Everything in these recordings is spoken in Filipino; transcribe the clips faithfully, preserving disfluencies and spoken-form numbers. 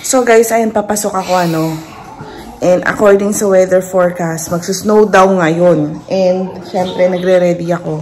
So guys, ayun, papasok ako ano. And according sa weather forecast, magsusnow daw ngayon. And syempre, nagre-ready ako.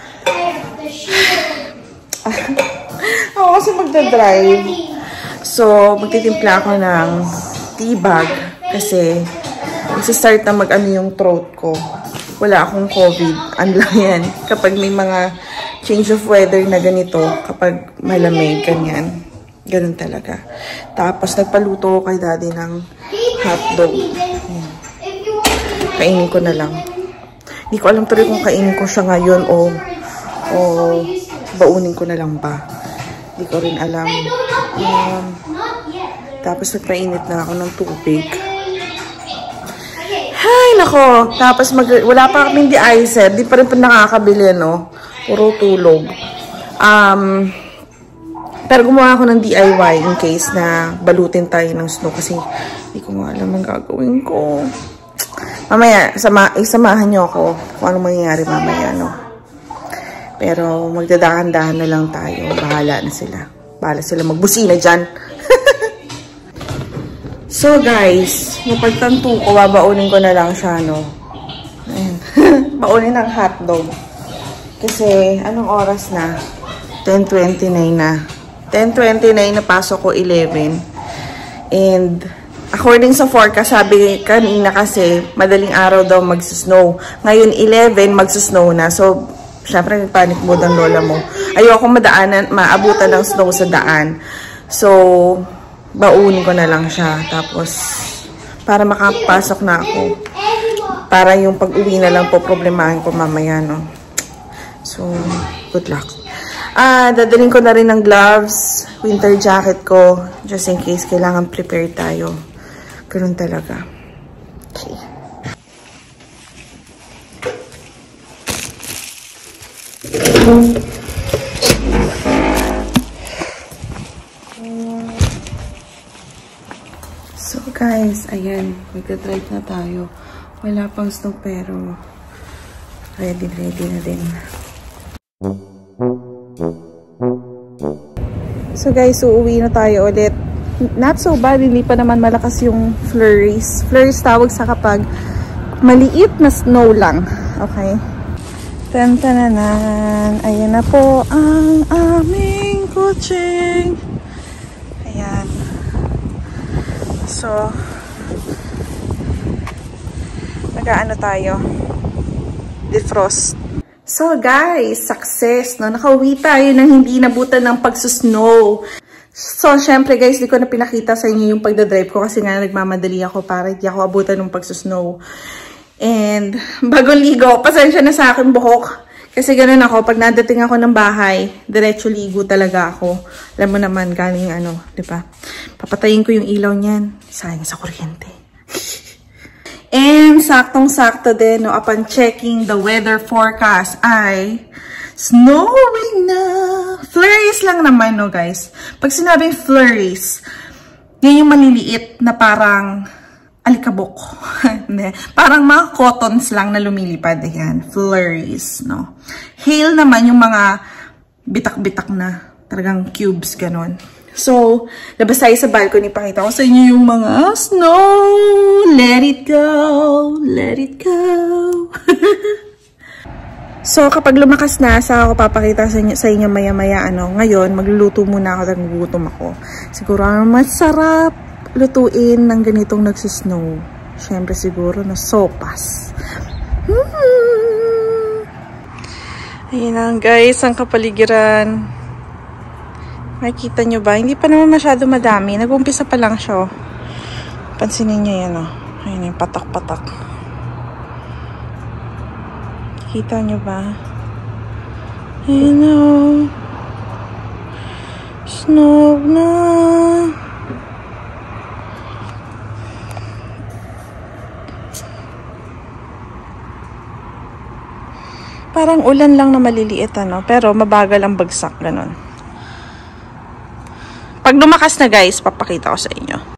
Ako kasi magdadrive. So, magtitimpla ako ng tea bag. Kasi, magsistart na mag-ano yung throat ko. Wala akong COVID. Ano lang yan. Kapag may mga change of weather na ganito, kapag malamig, ganyan. Ganun talaga. Tapos, nagpaluto ko kay daddy ng hotdog. Ayan. Kainin ko na lang. Hindi ko alam tuloy kung kainin ko siya ngayon o, o baunin ko na lang ba. Hindi ko rin alam. Um, tapos, nagpainit na ako ng tubig. Hay, nako. Tapos, mag, wala pa kaming de-icer. Di pa rin pa nakakabili, no? Puro tulog. Um... Pero gumawa ako ng D I Y in case na balutin tayo ng snow kasi hindi ko nga alam ang gagawin ko. Mamaya, sama, isamahan nyo ako kung ano mangyayari mamaya, no? Pero magdadahan-dahan na lang tayo. Bahala na sila. Bahala sila magbusina dyan. So guys, mapagtanto ko, babaunin ko na lang siya, no? Ayan. Baunin ng hotdog. Kasi, anong oras na? ten twenty-nine na. ten twenty-nine na pasok ko eleven. And according sa forecast, sabi kanina kasi madaling araw daw magsusnow. Ngayon eleven magsusnow na. So, syempre panic mode ang lola mo. Ayoko madaanan, maabutan ng snow sa daan. So, baunin ko na lang siya. Tapos, para makapasok na ako. Para yung pag-uwi na lang po problemahin ko mamaya, no? So, good luck. Ah, dadalhin ko na rin ng gloves, winter jacket ko, just in case kailangan prepare tayo. Ganun talaga. Okay. So guys, ayan, magdadrive na tayo. Wala pang snow pero ready, ready na din. So guys, uuwi na tayo ulit. Not so bad, hindi pa naman malakas yung flurries. Flurries tawag sa kapag maliit na snow lang. Okay? Tantananan. Ayan na po ang aming kutsing. Ayan. So, nag-ano tayo? Defrost. So guys, success, no? Nakauwi tayo nang hindi nabutan ng pagsusnow. So, syempre guys, di ko na pinakita sa inyo yung pagdadrive ko kasi nga nagmamadali ako para hindi ako abutan ng pagsusnow. And, bagong ligo, pasensya na sa akin buhok. Kasi ganun ako, pag nadating ako ng bahay, diretso ligo talaga ako. Alam mo naman, galing ano, di ba? Papatayin ko yung ilaw niyan. Sayang sa kuryente. And saktong-sakto din, no, upon checking the weather forecast ay snowing na. Flurries lang naman, no, guys. Pag sinabing flurries, yan yung maliliit na parang alikabok. Parang mga cottons lang na lumilipad. Yan, flurries, no. Hail naman yung mga bitak-bitak na, talagang cubes, ganon. So, labas tayo sa balcony. Pakita ko sa inyo yung mga snow. Let it go. Let it go. So, kapag lumakas na, saka ako papakita sa inyo, sa inyo maya-maya. Ano, ngayon, magluluto muna ako dahil nagugutom ako. Siguro, masarap lutuin ng ganitong nagsisnow. Siyempre, siguro na sopas. Hmm. Ayan lang, guys, ang kapaligiran. Makikita nyo ba? Hindi pa naman masyado madami. Nag-umpisa pa lang siya. Oh. Pansinin nyo yan. Oh. Ayun yung patak-patak. Kita nyo ba? Ayun o. Oh. Snow na. Parang ulan lang na maliliit. Ano? Pero mabagal ang bagsak. Ganon. Pag lumakas na guys, papakita ko sa inyo.